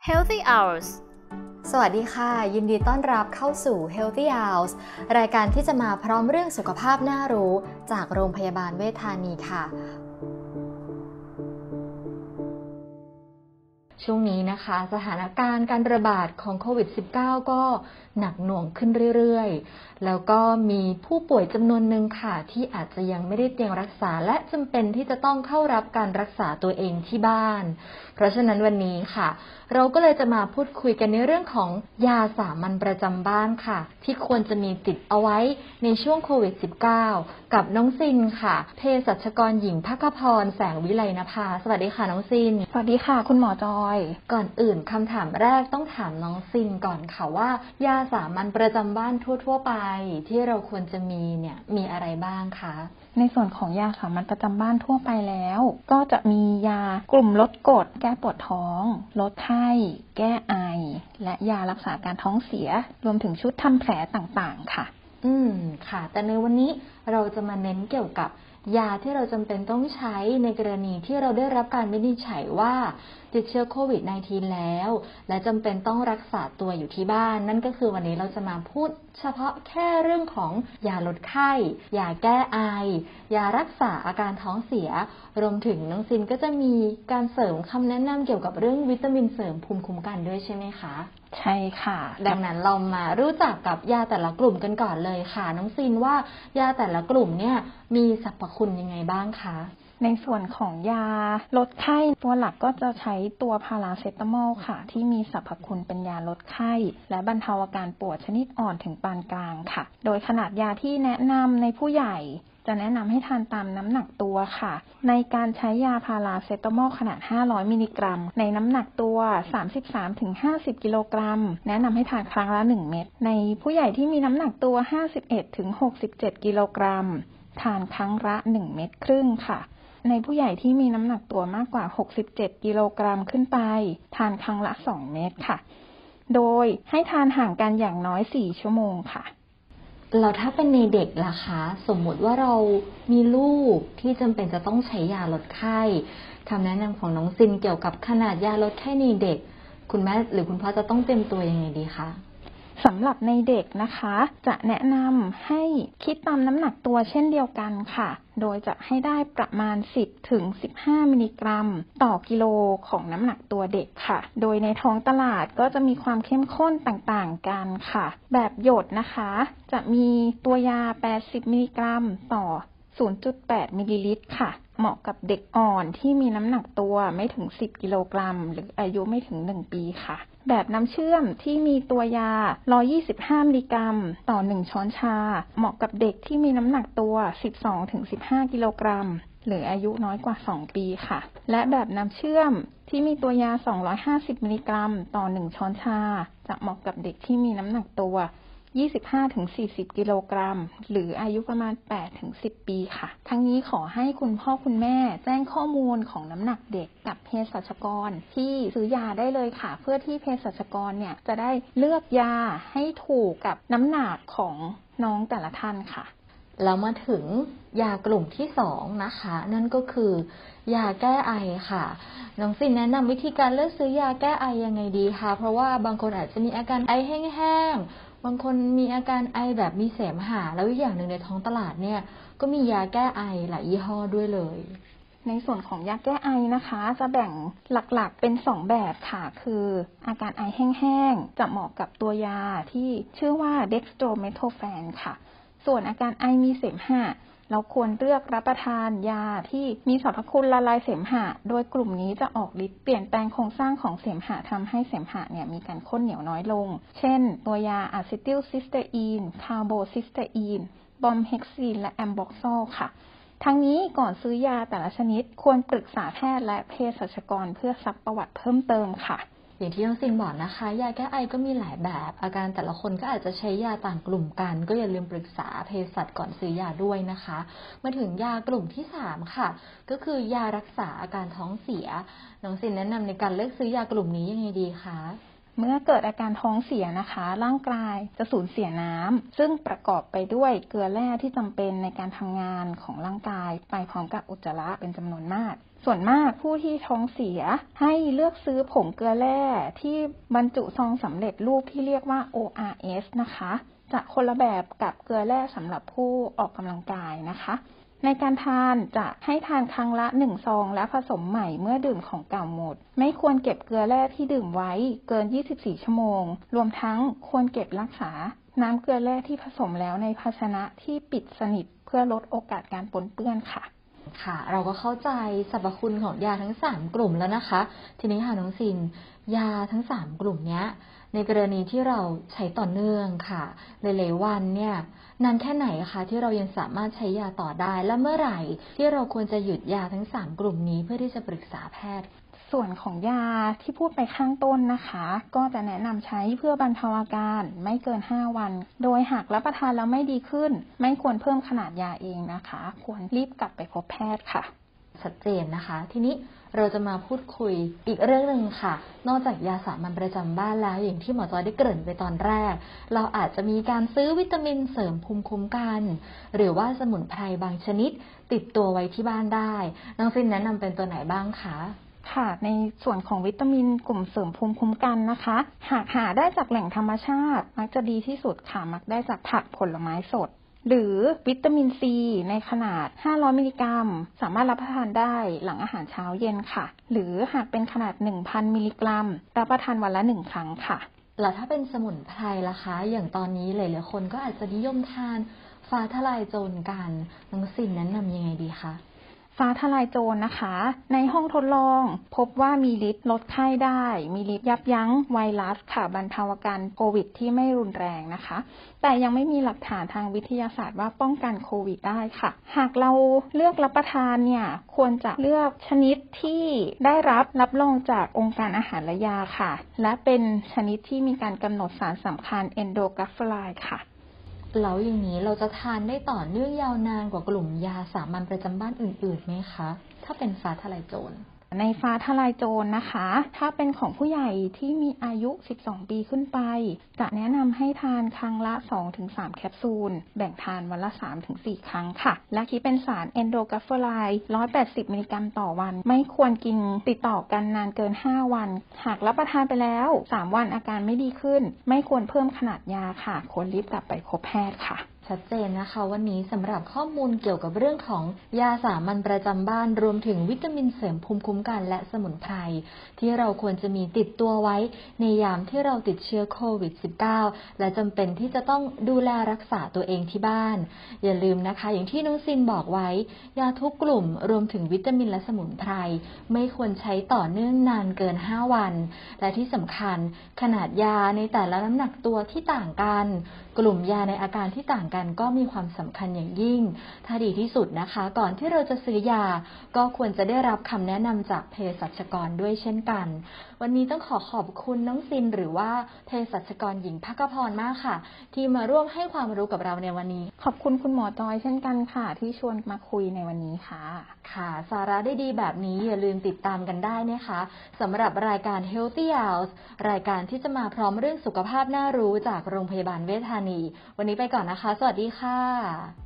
Healthy Hours สวัสดีค่ะยินดีต้อนรับเข้าสู่ Healthy Hours รายการที่จะมาพร้อมเรื่องสุขภาพน่ารู้จากโรงพยาบาลเวชธานีค่ะช่วงนี้นะคะสถานการณ์การระบาดของโควิด -19 ก็หนักหน่วงขึ้นเรื่อยๆแล้วก็มีผู้ป่วยจำนวนหนึ่งค่ะที่อาจจะยังไม่ได้เตียงรักษาและจำเป็นที่จะต้องเข้ารับการรักษาตัวเองที่บ้านเพราะฉะนั้นวันนี้ค่ะเราก็เลยจะมาพูดคุยกันในเรื่องของยาสามัญประจำบ้านค่ะที่ควรจะมีติดเอาไว้ในช่วงโควิด -19 กับน้องซินค่ะเภสัชกรหญิงภคพรแสงวิไลนภาสวัสดีค่ะน้องซินสวัสดีค่ะคุณหมอจอยก่อนอื่นคำถามแรกต้องถามน้องซินก่อนค่ะว่ายาสามัญประจำบ้านทั่วๆไปที่เราควรจะมีเนี่ยมีอะไรบ้างคะในส่วนของยาสามัญประจำบ้านทั่วไปแล้วก็จะมียากลุ่มลดกรดแก้ปวดท้องลดไข้แก้ไอและยารักษาการท้องเสียรวมถึงชุดทำแผลต่างๆค่ะค่ะแต่ในวันนี้เราจะมาเน้นเกี่ยวกับยาที่เราจำเป็นต้องใช้ในกรณีที่เราได้รับการวินิจฉัยว่าติดเชื้อโควิด -19 แล้วและจำเป็นต้องรักษาตัวอยู่ที่บ้านนั่นก็คือวันนี้เราจะมาพูดเฉพาะแค่เรื่องของยาลดไข้ยาแก้ไอยารักษาอาการท้องเสียรวมถึงน้องซินก็จะมีการเสริมคำแนะนำเกี่ยวกับเรื่องวิตามินเสริมภูมิคุ้มกันด้วยใช่ไหมคะใช่ค่ะดังนั้นเรามารู้จักกับยาแต่ละกลุ่มกันก่อนเลยค่ะน้องซินว่ายาแต่ละกลุ่มเนี่ยมีสรรพคุณยังไงบ้างคะในส่วนของยาลดไข้ตัวหลักก็จะใช้ตัวพาราเซตามอลค่ะที่มีสรรพคุณเป็นยาลดไข้และบรรเทาอาการปวดชนิดอ่อนถึงปานกลางค่ะโดยขนาดยาที่แนะนำในผู้ใหญ่จะแนะนำให้ทานตามน้ำหนักตัวค่ะในการใช้ยาพาราเซตามอลขนาด500มิลลิกรัมในน้ำหนักตัว 33-50 กิโลกรัมแนะนำให้ทานครั้งละ1เม็ดในผู้ใหญ่ที่มีน้ำหนักตัว 51-67 กิโลกรัมทานครั้งละ1เม็ดครึ่งค่ะในผู้ใหญ่ที่มีน้ำหนักตัวมากกว่า67กิโลกรัมขึ้นไปทานครั้งละ2เม็ดค่ะโดยให้ทานห่างกันอย่างน้อย4ชั่วโมงค่ะแล้วถ้าเป็นในเด็กล่ะคะสมมติว่าเรามีลูกที่จำเป็นจะต้องใช้ยาลดไข้คำแนะนำของน้องซินเกี่ยวกับขนาดยาลดไข้ในเด็กคุณแม่หรือคุณพ่อจะต้องเตรียมตัวยังไงดีคะสำหรับในเด็กนะคะจะแนะนำให้คิดตามน้ำหนักตัวเช่นเดียวกันค่ะโดยจะให้ได้ประมาณ 10-15 มิลลิกรัมต่อกิโลของน้ำหนักตัวเด็กค่ะโดยในท้องตลาดก็จะมีความเข้มข้นต่างๆกันค่ะแบบหยดนะคะจะมีตัวยา80มิลลิกรัมต่อ 0.8 มิลลิลิตรค่ะเหมาะกับเด็กอ่อนที่มีน้ำหนักตัวไม่ถึง10กิโลกรัมหรืออายุไม่ถึง1ปีค่ะแบบน้ำเชื่อมที่มีตัวยา125มิลลิกรัมต่อ1ช้อนชาเหมาะกับเด็กที่มีน้ำหนักตัว 12-15 กิโลกรัมหรืออายุน้อยกว่า2ปีค่ะและแบบน้ำเชื่อมที่มีตัวยา250มิลลิกรัมต่อ1ช้อนชาจะเหมาะกับเด็กที่มีน้ำหนักตัว25-40 กิโลกรัมหรืออายุประมาณ 8-10 ปีค่ะทั้งนี้ขอให้คุณพ่อคุณแม่แจ้งข้อมูลของน้ำหนักเด็กกับเภสัชกรที่ซื้อยาได้เลยค่ะเพื่อที่เภสัชกรเนี่ยจะได้เลือกยาให้ถูกกับน้ำหนักของน้องแต่ละท่านค่ะแล้วมาถึงยากลุ่มที่2นะคะนั่นก็คือยาแก้ไอค่ะน้องซินแนะนำวิธีการเลือกซื้อยาแก้ไอยังไงดีคะเพราะว่าบางคนอาจจะมีอาการไอแห้งๆบางคนมีอาการไอแบบมีเสมหะแล้วอีกอย่างหนึ่งในท้องตลาดเนี่ยก็มียาแก้ไอหลายยี่ห้อด้วยเลยในส่วนของยาแก้ไอนะคะจะแบ่งหลักๆเป็น2แบบค่ะคืออาการไอแห้งๆจะเหมาะกับตัวยาที่ชื่อว่า Dextromethorphan ค่ะส่วนอาการไอมีเสมหะเราควรเลือกรับประทานยาที่มีสรรพคุณละลายเสมหะโดยกลุ่มนี้จะออกฤทธิ์เปลี่ยนแปลงโครงสร้างของเสมหะทำให้เสมหะเนี่ยมีการข้นเหนียวน้อยลงเช่นตัวยาอะซิติลซิสเตอีนคาร์โบซิสเตอีนบอมเฮกซีนและแอมบ็อกซอลค่ะทั้งนี้ก่อนซื้อยาแต่ละชนิดควรปรึกษาแพทย์และเภสัชกรเพื่อซักประวัติเพิ่มเติมค่ะอย่างที่น้องซินบอกนะคะยาแก้ไอก็มีหลายแบบอาการแต่ละคนก็อาจจะใช้ยาต่างกลุ่มกันก็อย่าลืมปรึกษาเภสัชก่อนซื้อยาด้วยนะคะมาถึงยากลุ่มที่3ค่ะก็คือยารักษาอาการท้องเสียน้องซินแนะนำในการเลือกซื้อยากลุ่มนี้ยังไงดีคะเมื่อเกิดอาการท้องเสียนะคะ ร่างกายจะสูญเสียน้ำซึ่งประกอบไปด้วยเกลือแร่ที่จำเป็นในการทำงานของร่างกายไปพร้อมกับอุจจาระเป็นจำนวนมาก ส่วนมากผู้ที่ท้องเสียให้เลือกซื้อผงเกลือแร่ที่บรรจุซองสำเร็จรูปที่เรียกว่า ORS นะคะจะคนละแบบกับเกลือแร่สำหรับผู้ออกกำลังกายนะคะในการทานจะให้ทานครั้งละ1 ซองและผสมใหม่เมื่อดื่มของเก่าหมดไม่ควรเก็บเกลือแร่ที่ดื่มไว้เกิน24 ชั่วโมงรวมทั้งควรเก็บรักษาน้ำเกลือแร่ที่ผสมแล้วในภาชนะที่ปิดสนิทเพื่อลดโอกาสการปนเปื้อนค่ะค่ะเราก็เข้าใจสรรพคุณของยาทั้ง3กลุ่มแล้วนะคะทีนี้ค่ะน้องซินยาทั้ง3กลุ่มเนี้ยในกรณีที่เราใช้ต่อเนื่องค่ะหลายๆวันเนี่ยนานแค่ไหนคะที่เรายังสามารถใช้ยาต่อได้และเมื่อไหร่ที่เราควรจะหยุดยาทั้ง3กลุ่มนี้เพื่อที่จะปรึกษาแพทย์ส่วนของยาที่พูดไปข้างต้นนะคะก็จะแนะนำใช้เพื่อบรรเทาอาการไม่เกิน5 วันโดยหากรับประทานแล้วไม่ดีขึ้นไม่ควรเพิ่มขนาดยาเองนะคะควรรีบกลับไปพบแพทย์ค่ะชัดเจนนะคะทีนี้เราจะมาพูดคุยอีกเรื่องหนึ่งค่ะนอกจากยาสามัญประจำบ้านแล้วอย่างที่หมอจอยได้เกริ่นไปตอนแรกเราอาจจะมีการซื้อวิตามินเสริมภูมิคุ้มกันหรือว่าสมุนไพรบางชนิดติดตัวไว้ที่บ้านได้น้องฟินแนะนำเป็นตัวไหนบ้างคะค่ะในส่วนของวิตามินกลุ่มเสริมภูมิคุ้มกันนะคะหากหาได้จากแหล่งธรรมชาติมักจะดีที่สุดค่ะมักได้จากผักผลไม้สดหรือวิตามินซีในขนาด500 มิลลิกรัมสามารถรับประทานได้หลังอาหารเช้าเย็นค่ะหรือหากเป็นขนาด 1,000 มิลลิกรัมรับประทานวันละ1 ครั้งค่ะแล้วถ้าเป็นสมุนไพรล่ะคะอย่างตอนนี้หลายๆคนก็อาจจะนิยมทานฟ้าทะลายโจรกันน้องซินแนะนำยังไงดีคะฟ้าทลายโจรนะคะในห้องทดลองพบว่ามีฤทธิ์ลดไข้ได้มีฤทธิ์ยับยั้งไวรัสค่ะบรรเทาอาการโควิดที่ไม่รุนแรงนะคะแต่ยังไม่มีหลักฐานทางวิทยาศาสตร์ว่าป้องกันโควิดได้ค่ะหากเราเลือกรับประทานเนี่ยควรจะเลือกชนิดที่ได้รับรองจากองค์การอาหารและยาค่ะและเป็นชนิดที่มีการกำหนดสารสำคัญเอนโดกัฟเฟอไรด์ค่ะแล้วอย่างนี้เราจะทานได้ต่อเนื่องยาวนานกว่ากลุ่มยาสามัญประจำบ้านอื่นๆไหมคะถ้าเป็นฟ้าทลายโจรในฟ้าทลายโจรนะคะถ้าเป็นของผู้ใหญ่ที่มีอายุ12 ปีขึ้นไปจะแนะนำให้ทานครั้งละ 2-3 แคปซูลแบ่งทานวันละ 3-4 ครั้งค่ะและคิดเป็นสารเอนโดกัฟเฟอไรด์180 มิลลิกรัมต่อวันไม่ควรกินติดต่อกันนานเกิน5 วันหากรับประทานไปแล้ว3 วันอาการไม่ดีขึ้นไม่ควรเพิ่มขนาดยาค่ะควรรีบกลับไปพบแพทย์ค่ะชัดเจนนะคะวันนี้สำหรับข้อมูลเกี่ยวกับเรื่องของยาสามัญประจำบ้านรวมถึงวิตามินเสริมภูมิคุ้มกันและสมุนไพรที่เราควรจะมีติดตัวไว้ในยามที่เราติดเชื้อโควิด -19 และจำเป็นที่จะต้องดูแลรักษาตัวเองที่บ้านอย่าลืมนะคะอย่างที่น้องซินบอกไว้ยาทุกกลุ่มรวมถึงวิตามินและสมุนไพรไม่ควรใช้ต่อเนื่องนานเกิน5 วันและที่สำคัญขนาดยาในแต่ละน้ำหนักตัวที่ต่างกันกลุ่มยาในอาการที่ต่างกันก็มีความสำคัญอย่างยิ่งถ้าดีที่สุดนะคะก่อนที่เราจะซื้อยาก็ควรจะได้รับคำแนะนำจากเภสัชกรด้วยเช่นกันวันนี้ต้องขอบคุณน้องซินหรือว่าเภสัชกรหญิงภคพรมากค่ะที่มาร่วมให้ความรู้กับเราในวันนี้ขอบคุณคุณหมอจอยเช่นกันค่ะที่ชวนมาคุยในวันนี้ค่ะค่ะสาระได้ดีแบบนี้อย่าลืมติดตามกันได้นะคะสำหรับรายการ Healthy House รายการที่จะมาพร้อมเรื่องสุขภาพน่ารู้จากโรงพยาบาลเวชธานีวันนี้ไปก่อนนะคะสวัสดีค่ะ